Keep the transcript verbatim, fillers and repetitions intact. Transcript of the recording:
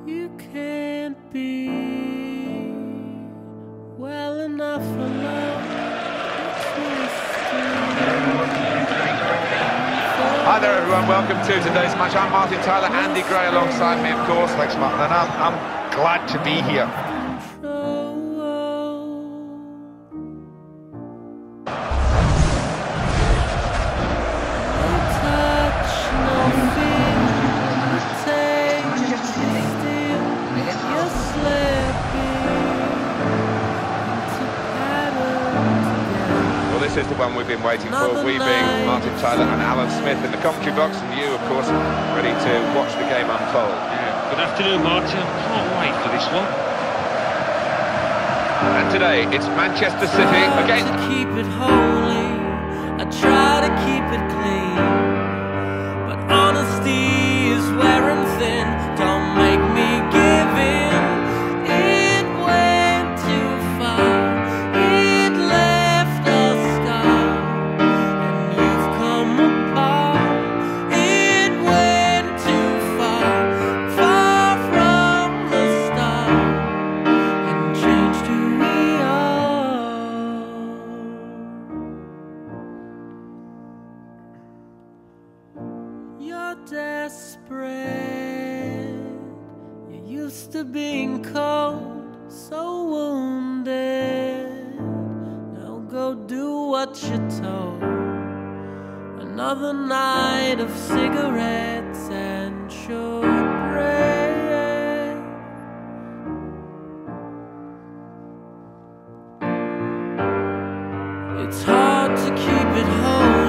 You can't be well enough alone. Hi there everyone, welcome to today's match. I'm Martin Tyler, Andy Gray alongside me, of course. Thanks Martin, and I'm, I'm glad to be here. This is the one we've been waiting for, we being Martin Tyler and Alan Smith in the commentary box, and you, of course, ready to watch the game unfold. Yeah. Good afternoon, Martin. I can't wait for this one. And today, it's Manchester City against... I keep it holy, I try to keep it clean, but honesty is wearing thin. Don't make me give in. It went too far. It left a scar, and you've come apart. It went too far, far from the start, and changed who we are. You're desperate. You're used to being cold, so wounded. Now go do what you're told. Another night of cigarettes and shortbread. It's hard to keep it whole.